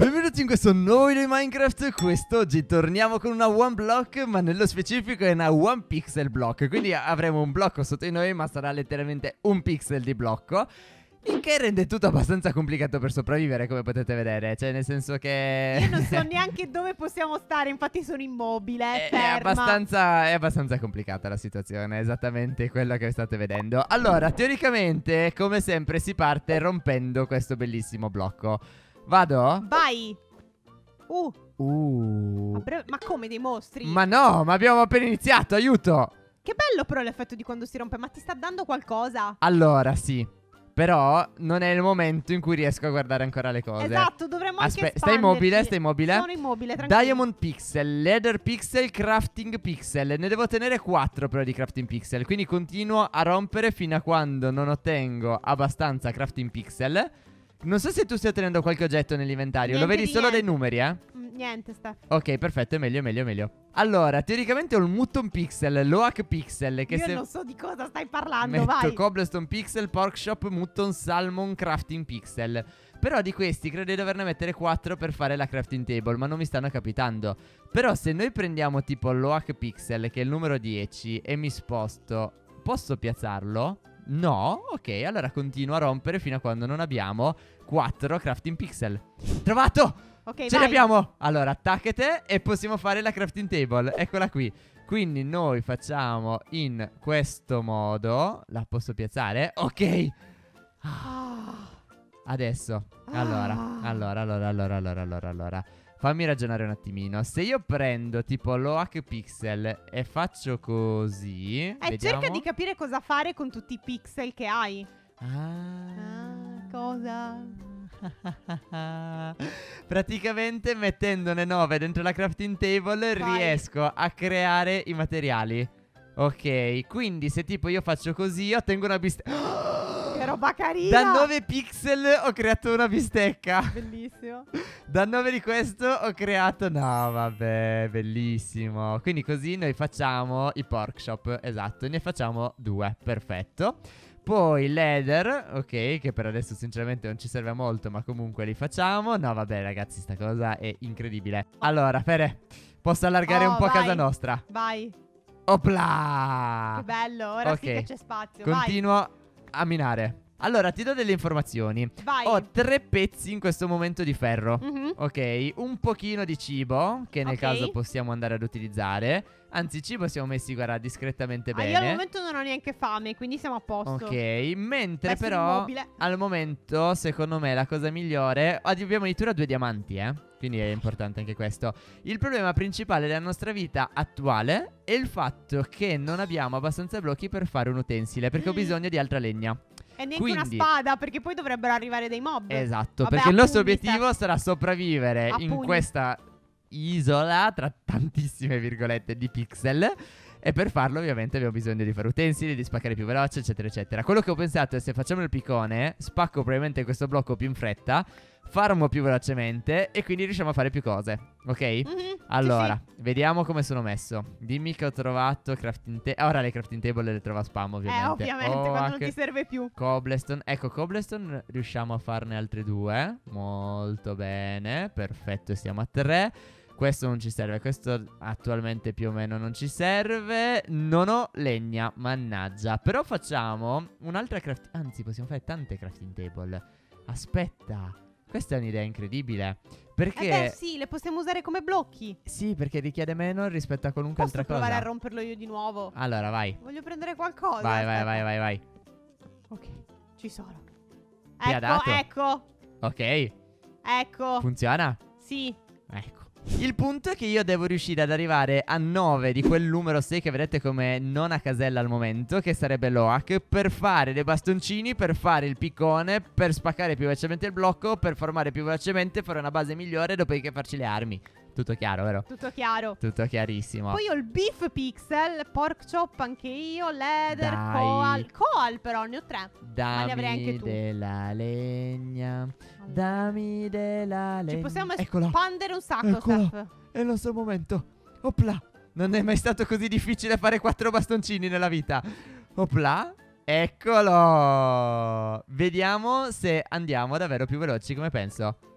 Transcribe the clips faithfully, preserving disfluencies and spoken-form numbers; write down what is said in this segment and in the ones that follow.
Benvenuti in questo nuovo video di Minecraft. Quest'oggi torniamo con una one block, ma nello specifico è una one pixel block. Quindi avremo un blocco sotto di noi, ma sarà letteralmente un pixel di blocco, il che rende tutto abbastanza complicato per sopravvivere, come potete vedere. Cioè, nel senso che io non so neanche dove possiamo stare, infatti sono immobile, è, ferma. è abbastanza, è abbastanza complicata la situazione, esattamente quello che state vedendo. Allora, teoricamente, come sempre, si parte rompendo questo bellissimo blocco. Vado? Vai. Uh, Uh. ma, bre- ma come dei mostri? Ma no, ma abbiamo appena iniziato, aiuto! Che bello però l'effetto di quando si rompe. Ma ti sta dando qualcosa? Allora, sì. Però non è il momento in cui riesco a guardare ancora le cose. Esatto, dovremmo anche Aspe- espanderci. Stai immobile, stai immobile. Sono immobile, tranquillo. Diamond pixel, leather pixel, crafting pixel. Ne devo tenere quattro però di crafting pixel. Quindi continuo a rompere fino a quando non ottengo abbastanza crafting pixel. Non so se tu stai ottenendo qualche oggetto nell'inventario. Lo Niente vedi di solo niente. dei numeri, eh? Mm, Niente, Steph. Ok, perfetto, è meglio, è meglio, è meglio. Allora, teoricamente ho il mutton pixel, l'oak pixel, che Io se... non so di cosa stai parlando, Metto vai. cobblestone pixel, pork shop, mutton, salmon, crafting pixel. Però di questi credo di doverne mettere quattro per fare la crafting table, ma non mi stanno capitando. Però se noi prendiamo tipo l'oak pixel, che è il numero dieci, e mi sposto, posso piazzarlo? No? Ok, allora continuo a rompere fino a quando non abbiamo quattro crafting pixel. Trovato! Ok, Ce vai. li abbiamo! Allora, attaccate e possiamo fare la crafting table. Eccola qui. Quindi noi facciamo in questo modo. La posso piazzare? Ok. Ah. Adesso. Allora, Ah. allora, allora, allora, allora, allora, allora. Fammi ragionare un attimino. Se io prendo tipo l'oak pixel e faccio così, Eh, vediamo. cerca di capire cosa fare con tutti i pixel che hai. Ah. Ah, cosa? Praticamente mettendone nove dentro la crafting table Vai. riesco a creare i materiali. Ok, quindi se tipo io faccio così ottengo una bistecca. Che roba carina. Da nove pixel ho creato una bistecca. Bellissimo. Da nove di questo ho creato... No, vabbè, bellissimo. Quindi così noi facciamo i pork shop. Esatto, ne facciamo due. Perfetto. Poi leather, ok, che per adesso sinceramente non ci serve a molto, ma comunque li facciamo. No, vabbè ragazzi, sta cosa è incredibile. Allora, Fere, posso allargare Oh, un po' vai. casa nostra. Vai. Opla! Che bello. Ora Ok. sì che c'è spazio. Continuo a minare. Allora, ti do delle informazioni. Vai. Ho Vai. tre pezzi in questo momento di ferro. Mhm. Ok, un pochino di cibo, che nel Ok. caso possiamo andare ad utilizzare. Anzi, il cibo siamo messi, guarda, discretamente Ah, bene. io al momento non ho neanche fame, quindi siamo a posto. Ok, mentre Resto però immobile. al momento, secondo me, la cosa migliore... Abbiamo addirittura due diamanti, eh. Quindi è importante anche questo. Il problema principale della nostra vita attuale è il fatto che non abbiamo abbastanza blocchi per fare un utensile, perché ho Mm. bisogno di altra legna. E neanche Quindi- una spada, perché poi dovrebbero arrivare dei mob. Esatto, Vabbè, perché il nostro appunti, obiettivo Steph. sarà sopravvivere A in pugni. questa isola tra tantissime virgolette di pixel. E per farlo ovviamente abbiamo bisogno di fare utensili, di spaccare più veloce, eccetera eccetera. Quello che ho pensato è, se facciamo il piccone, spacco probabilmente questo blocco più in fretta, farmo più velocemente e quindi riusciamo a fare più cose. Ok? Mhm, sì, Allora, sì. vediamo come sono messo. Dimmi che ho trovato crafting table. Ora le crafting table le trovo a spam ovviamente. Eh, ovviamente, quando non Oak, ti serve più. Cobblestone. Ecco, cobblestone riusciamo a farne altre due. Molto bene. Perfetto, siamo a tre. Questo non ci serve. Questo attualmente più o meno non ci serve. Non ho legna, mannaggia. Però facciamo un'altra crafting... Anzi, possiamo fare tante crafting table. Aspetta, questa è un'idea incredibile. Perché... Eh beh, sì, le possiamo usare come blocchi. Sì, perché richiede meno rispetto a qualunque Posso altra provare cosa. a romperlo io di nuovo? Allora, vai. Voglio prendere qualcosa. Vai, vai, aspetta. vai, vai, vai. Ok, ci sono. Ti ha Ecco, dato? ecco, Ok, ecco. funziona? Sì. Ecco. Il punto è che io devo riuscire ad arrivare a nove di quel numero sei che vedete come non a casella al momento, che sarebbe l'oak, per fare dei bastoncini, per fare il piccone, per spaccare più velocemente il blocco, per formare più velocemente, fare una base migliore, dopodiché farci le armi. Tutto chiaro, vero? Tutto chiaro. Tutto chiarissimo. Poi ho il beef pixel, pork chop anche io, leather, Dai. coal. Coal però, ne ho tre. Ma ne avrei Dammi anche tu. della legna. Dammi della legna. Ci possiamo Eccola. espandere un sacco, Eccola. Steph. È il nostro momento. Opla. Non è mai stato così difficile fare quattro bastoncini nella vita. Opla. Eccolo. Vediamo se andiamo davvero più veloci, come penso.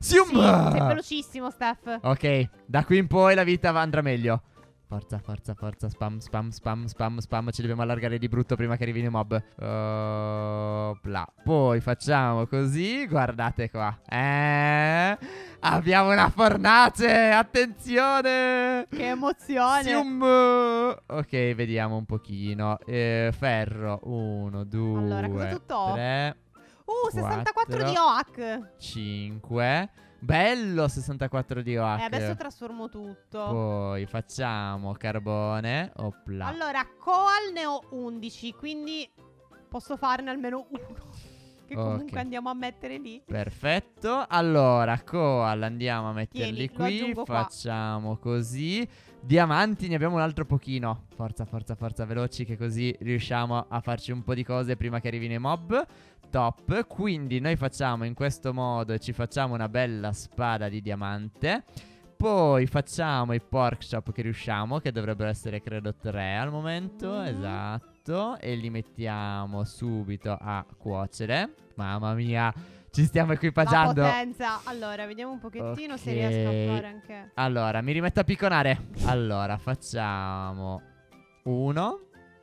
Sium! Sì, sei velocissimo, Steph. Ok, da qui in poi la vita va- andrà meglio. Forza, forza, forza, spam, spam, spam, spam, spam. Ci dobbiamo allargare di brutto prima che arrivino i mob. Opla. Poi facciamo così, guardate qua. Eh, abbiamo una fornace, attenzione. Che emozione. Sium. Ok, vediamo un pochino. Eh, ferro, uno, due, Allora, cosa tutto? tre, Uh, sessantaquattro quattro, di O A C. cinque. Bello, sessantaquattro di O H. E adesso trasformo tutto. Poi facciamo carbone. Opla. Allora, coal ne ho undici, quindi posso farne almeno uno. Che comunque Ok. andiamo a mettere lì. Perfetto. Allora, coal andiamo a metterli Tieni, lo qui. aggiungo qua. Facciamo così. Diamanti ne abbiamo un altro pochino. Forza, forza, forza, veloci, che così riusciamo a farci un po' di cose prima che arrivino i mob. Top. Quindi noi facciamo in questo modo e ci facciamo una bella spada di diamante. Poi facciamo i pork chop che riusciamo, che dovrebbero essere credo tre al momento. Mm. Esatto. E li mettiamo subito a cuocere. Mamma mia, ci stiamo La equipaggiando. potenza. Allora, vediamo un pochettino se Ok. riesco a fare anche. Allora, mi rimetto a picconare. Allora, facciamo uno.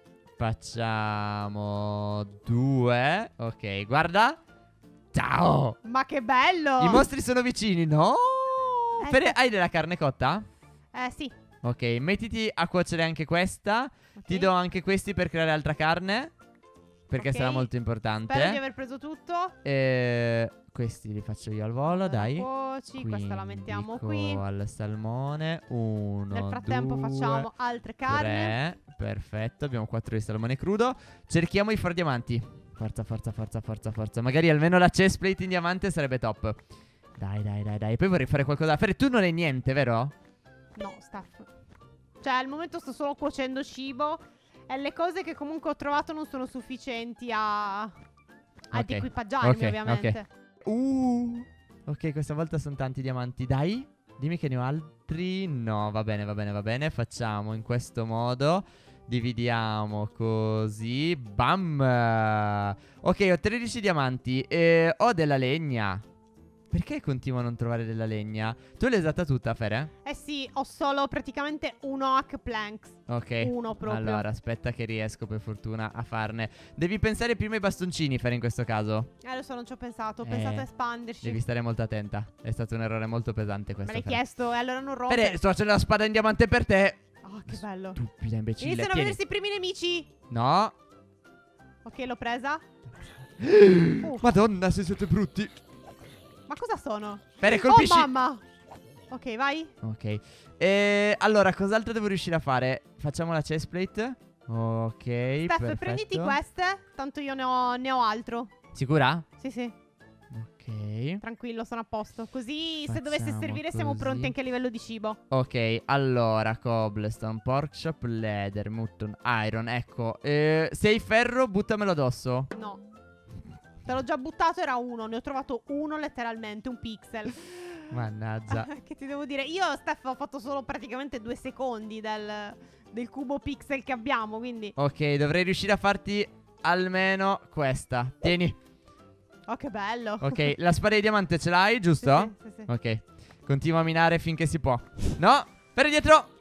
Facciamo due. Ok, guarda. Ciao. Ma che bello! I mostri sono vicini, no? Eh, Fede, sì. hai della carne cotta? Eh sì. Ok, mettiti a cuocere anche questa. Ok. Ti do anche questi per creare altra carne, perché Ok. sarà molto importante. Spero di aver preso tutto. E questi li faccio io al volo, Allora, dai. cuoci, questa la Quindi mettiamo qui. al salmone. Uno, Nel frattempo due, facciamo altre carne. tre. Perfetto, abbiamo quattro di salmone crudo. Cerchiamo i far diamanti. Forza, forza, forza, forza, forza. Magari almeno la chestplate in diamante sarebbe top. Dai, dai, dai, dai. Poi vorrei fare qualcosa da fare. Tu non hai niente, vero? No, Steph. Cioè, al momento sto solo cuocendo cibo. E le cose che comunque ho trovato non sono sufficienti a. Ad Ok, equipaggiarmi, ok, ovviamente. Uh. Ok, questa volta sono tanti diamanti. Dai, dimmi che ne ho altri. No, va bene, va bene, va bene. Facciamo in questo modo. Dividiamo così. Bam. Ok, ho tredici diamanti. E ho della legna. Perché continuo a non trovare della legna? Tu l'hai usata tutta, Fere? Eh sì, ho solo praticamente un O A C planks. Ok. Uno proprio. Allora, aspetta che riesco per fortuna a farne. Devi pensare prima ai bastoncini, Fere, in questo caso. Eh, lo so, non ci ho pensato. Ho Eh, pensato a espanderci. Devi stare molto attenta. È stato un errore molto pesante Me questo. l'hai Fere. chiesto e allora non rompe. Fere, sto facendo la spada in diamante per te. Oh, che bello. Stupida imbecille. Iniziano a Tieni. vedersi i primi nemici. No. Ok, l'ho presa. Uh, Madonna, se siete brutti. ma cosa sono? Fere, colpisci. Oh, mamma. Ok, vai. Ok. E allora, cos'altro devo riuscire a fare? Facciamo la chestplate. Ok. Steph, perfetto. prenditi queste. Tanto io ne ho, ne ho altro. Sicura? Sì, sì. Ok. Tranquillo, sono a posto. Così, se dovesse Facciamo servire, siamo così. pronti anche a livello di cibo. Ok, allora, cobblestone, pork chop, leather, mutton, iron. Ecco, eh, se hai ferro, buttamelo addosso. No. Te l'ho già buttato, era uno. Ne ho trovato uno letteralmente, un pixel. Mannaggia. Che ti devo dire? Io, Steph, ho fatto solo praticamente due secondi del, del cubo pixel che abbiamo, quindi. Ok, dovrei riuscire a farti almeno questa. Tieni. Oh, che bello. Ok, la spada di diamante ce l'hai, giusto? Sì, sì, sì, sì. Ok, continua a minare finché si può. No, per dietro.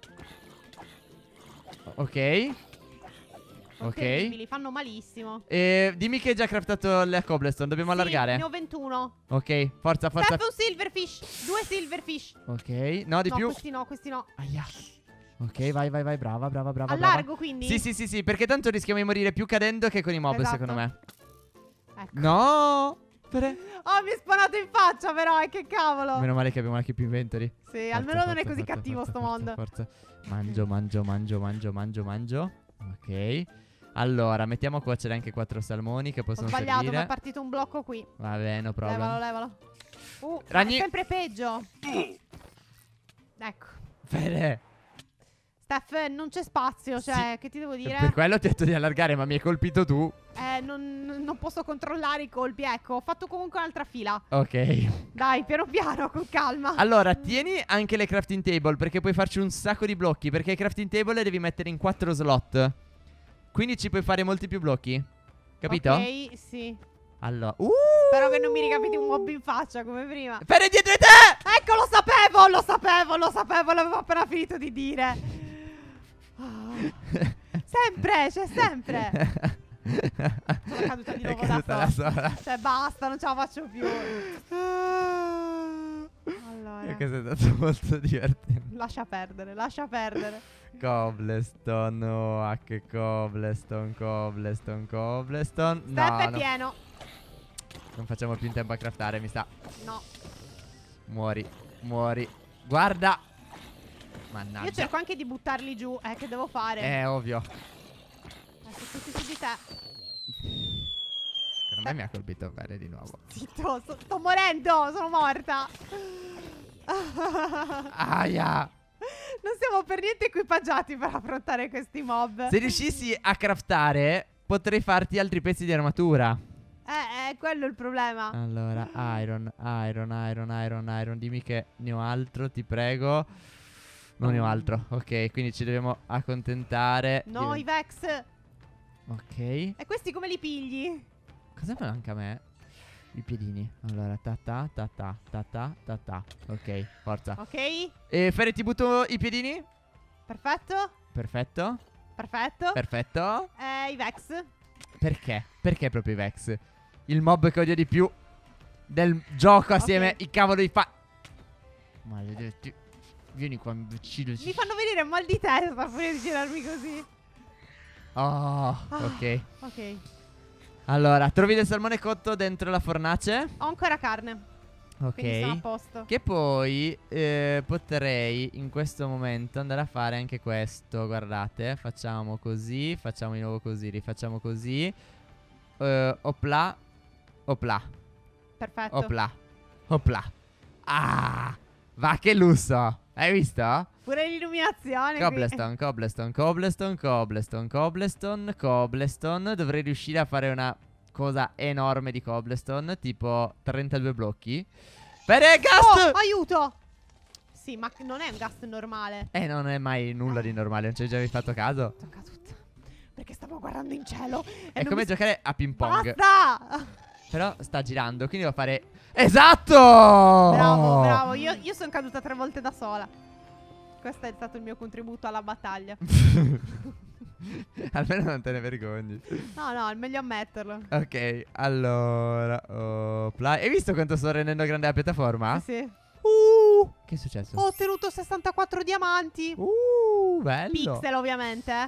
Ok. Ok. Terribili, fanno malissimo. E dimmi che hai già craftato la cobblestone, dobbiamo Sì, allargare. ne ho ventuno. Ok, forza, forza. Steph, un silverfish. Due silverfish. Ok, no, di no, più. questi no, questi no. Aia. Ok, vai, vai, vai, brava, brava, brava. Allargo, brava. quindi? Sì, sì, sì, sì, perché tanto rischiamo di morire più cadendo che con i mob, Esatto. secondo me. Ecco. No! Fere. Oh, mi è spawnato in faccia, però, eh, che cavolo. Meno male che abbiamo la keep inventory. Sì, Forza, almeno non è forza, così forza, cattivo forza, sto forza, mondo. forza. Mangio, mangio, mangio, mangio, mangio, mangio. Ok. Allora, mettiamo a cuocere anche quattro salmoni che Ho possono sbagliato, mi servire. è partito un blocco qui. Va bene, no problem. Levalo, levalo. Uh, ma Ragni. è sempre peggio. Ecco. Fede. Steph, non c'è spazio, cioè, Sì. che ti devo dire? Per quello ti ho detto di allargare, ma mi hai colpito tu. Eh, non, non posso controllare i colpi, ecco. Ho fatto comunque un'altra fila. Ok. Dai, piano piano, con calma. Allora, tieni anche le crafting table, perché puoi farci un sacco di blocchi. Perché i crafting table le devi mettere in quattro slot. Quindi ci puoi fare molti più blocchi. Capito? Ok, sì. Allora, uh! Spero che non mi ricapiti un mob in faccia come prima. Fede dietro di te! Ecco, lo sapevo, lo sapevo, lo sapevo, l'avevo appena finito di dire. Oh. Sempre, c'è sempre. Sono caduta di È nuovo caduta da da sola. sola. Cioè, basta, non ce la faccio più. Allora, E questo è stato molto divertente. lascia perdere, lascia perdere. Cobblestone, Oak, Cobblestone, Cobblestone, Cobblestone. Step No, è no, pieno. non facciamo più in tempo a craftare, mi sa. No. Muori, muori. Guarda. Mannaggia. Io cerco anche di buttarli giù. Eh, che devo fare? È ovvio. Eh, sono tutti su di te. Secondo me mi ha colpito bene di nuovo. Zitto, so- sto morendo, sono morta. Aia. Non siamo per niente equipaggiati per affrontare questi mob. Se riuscissi a craftare, potrei farti altri pezzi di armatura. Eh, è quello il problema. Allora, iron, iron, iron, iron, iron. Dimmi che ne ho altro, ti prego. Non ne ho altro. Ok, quindi ci dobbiamo accontentare. No, di- i Vex. Ok. E questi come li pigli? Cosa manca a me? I piedini. Allora, ta ta ta ta ta ta ta ta. Ok, forza. Ok, E Fere, ti butto i piedini? perfetto. Perfetto. Perfetto. Perfetto. Eh, i Vex. Perché? Perché proprio i Vex? Il mob che odio di più del gioco assieme Ok. i cavolo di fa... Maledetti. Vieni qua, mi uccido. Mi fanno venire mal di testa pure di girarmi così. Oh, Ah. ok. Ok. Allora, trovi del salmone cotto dentro la fornace? Ho ancora carne. Quindi sono a Ok. posto. Che poi eh, potrei in questo momento andare a fare anche questo. Guardate, facciamo così, facciamo di nuovo così, rifacciamo così. Eh, opla, opla, Perfetto. opla, opla. Ah, va che lusso. Hai visto? Pure l'illuminazione qui. Cobblestone, cobblestone, cobblestone, cobblestone, cobblestone, cobblestone. Dovrei riuscire a fare una cosa enorme di cobblestone, tipo trentadue blocchi. Per Oh, Gast! aiuto! Sì, ma non è un gas normale. Eh, non è mai nulla di normale, non ci hai già fatto caso. Tocca tutto. Perché stavo guardando in cielo. E È non come mi... giocare a ping pong. Basta! Però sta girando, quindi devo fare... Esatto! Bravo, bravo. Io, io sono caduta tre volte da sola. Questo è stato il mio contributo alla battaglia. Almeno non te ne vergogni. No, no, è meglio ammetterlo. Ok, allora... opla. Hai visto quanto sto rendendo grande la piattaforma? Sì, sì. Uh, che è successo? Ho ottenuto sessantaquattro diamanti. Uh, bello. Pixel, ovviamente.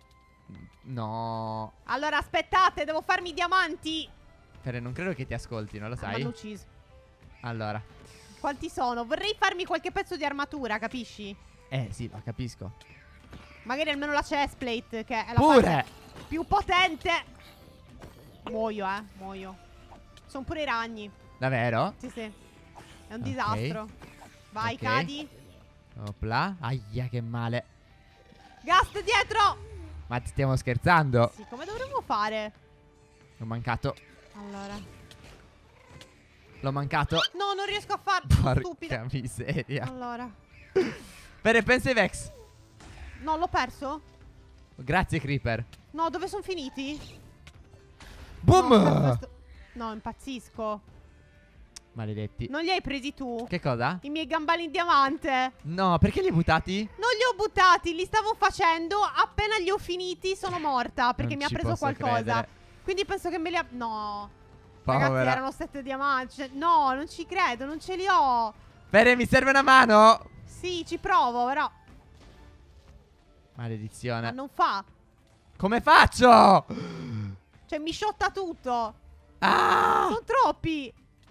No. Allora, aspettate, devo farmi i diamanti. Fere, non credo che ti ascoltino, lo Ah, mi sai? hanno ucciso. Allora. Quanti sono? Vorrei farmi qualche pezzo di armatura, capisci? Eh, sì, lo capisco. Magari almeno la chestplate, che è la Pure! parte più potente. Muoio, eh, muoio. Sono pure i ragni. Davvero? Sì, sì. È un Ok. disastro. Vai, Ok. cadi. Opla. Aia, che male. Gast dietro. Ma ti stiamo scherzando? Sì, come dovremmo fare? L'ho mancato. Allora. L'ho mancato. No, non riesco a farlo. Stupida. Porca miseria. Allora. Fere, pensa ai Vex. No, l'ho perso? Grazie, Creeper. No, dove sono finiti? Boom! No, per questo- no, impazzisco. Maledetti. Non li hai presi tu? Che cosa? I miei gambali in diamante. No, perché li hai buttati? Non li ho buttati, li stavo facendo. Appena li ho finiti sono morta perché Non mi ha ci preso posso qualcosa. credere. Quindi penso che me li ha... No. Ragazzi, Povera. erano sette diamanti. Cioè, no, non ci credo, non ce li ho. Fere, mi serve una mano. Sì, ci provo, però... Ma Maledizione. non fa. Come faccio? Cioè, mi sciotta tutto. Ah! Sono troppi.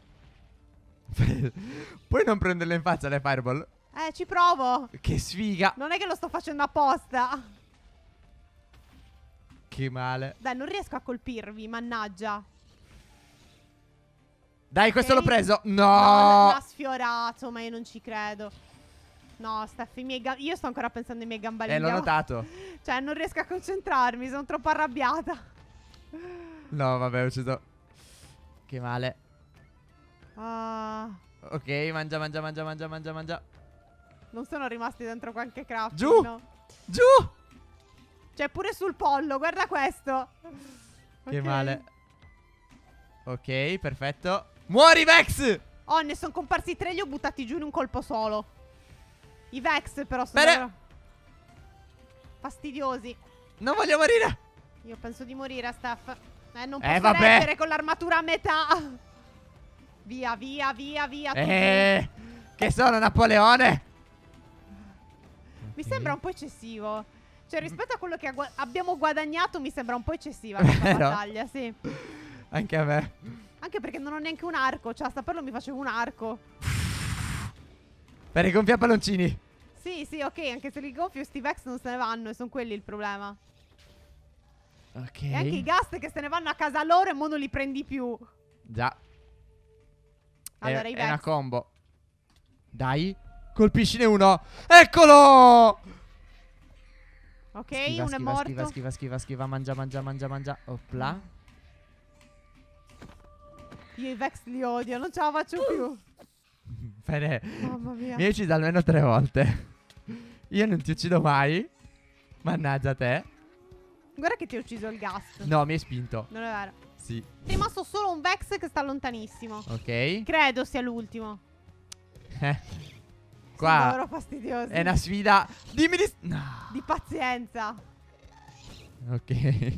Puoi non prenderle in faccia le fireball? Eh, ci provo. Che sfiga. Non è che lo sto facendo apposta. Che male. Dai, non riesco a colpirvi, mannaggia. Dai, questo Ok. l'ho preso. No, No. l'ha sfiorato, ma io non ci credo. No, Steph, i miei ga- io sto ancora pensando ai miei gambali. Eh, l'ho notato. Cioè, non riesco a concentrarmi, sono troppo arrabbiata. No, vabbè, ho ucciso. Che male. Ah, Ok, mangia, mangia, mangia, mangia, mangia, mangia. non sono rimasti dentro qualche crafting, Giù! no? Giù! Cioè, pure sul pollo, guarda questo. Che Ok. male. Ok, perfetto. Muori, Vex! Oh, ne sono comparsi tre, li ho buttati giù in un colpo solo. I Vex però sono Bene. davvero fastidiosi. Non voglio morire. Io penso di morire, Steph. Eh, non Eh, posso vabbè. reggere con l'armatura a metà. Via, via, via, via. tutti. Eh, che sono Napoleone. Mi Ok. sembra un po' eccessivo. Cioè, rispetto a quello che gua- abbiamo guadagnato, mi sembra un po' eccessiva questa Vero? battaglia, sì. Anche a me. Anche perché non ho neanche un arco. Cioè, a saperlo mi facevo un arco. Per i gonfia palloncini. Sì, sì, ok. Anche se li gonfio, sti Vex non se ne vanno. E sono quelli il problema. Ok. E anche i Gast che se ne vanno a casa loro e mo non li prendi più. Già. Allora, è, i è una Vex. combo. Dai. Colpiscine uno. Eccolo. Ok, Schiva, uno è schiva, morto. Schiva, schiva, schiva, schiva. Mangia, mangia, mangia, mangia. Opla. Io i Vex li odio, non ce la faccio più. Bene. Mamma mia. Mi hai ucciso almeno tre volte. Io non ti uccido mai. Mannaggia te. Guarda che ti ho ucciso il Gast. No, mi hai spinto. Non è vero. Sì. È rimasto solo un Vex che sta lontanissimo. Ok. Credo sia l'ultimo. Eh. Sono Qua davvero fastidiosi. è una sfida. Dimmi di... No. Di pazienza. Ok.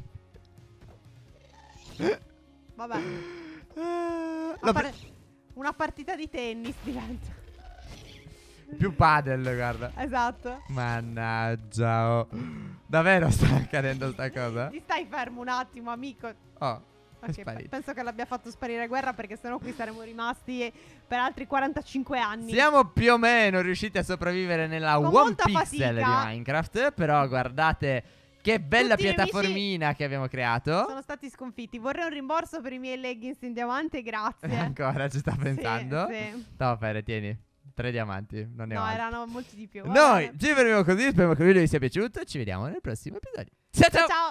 Vabbè. Eh, A l'ho par- pre- Una partita di tennis diventa. Più padel, guarda. Esatto. Mannaggia. Oh. Davvero sta accadendo sta cosa? Ti stai fermo un attimo, amico. Oh, è Ok, pe- sparito. penso che l'abbia fatto sparire guerra, perché sennò qui saremmo rimasti per altri quarantacinque anni. Siamo più o meno riusciti a sopravvivere nella Con One molta Pixel di fatica. Minecraft. Però guardate che bella Tutti i nemici piattaformina che abbiamo creato. sono stati sconfitti. Vorrei un rimborso per i miei leggings in diamante, grazie. Ancora ci sta Sì, pensando. sì. No, Fere, tieni. Tre diamanti, non ne ho No, altri. erano molti di più. Va Noi bene. ci fermiamo così. Speriamo che il video vi sia piaciuto. Ci vediamo nel prossimo episodio. Ciao ciao. Ciao.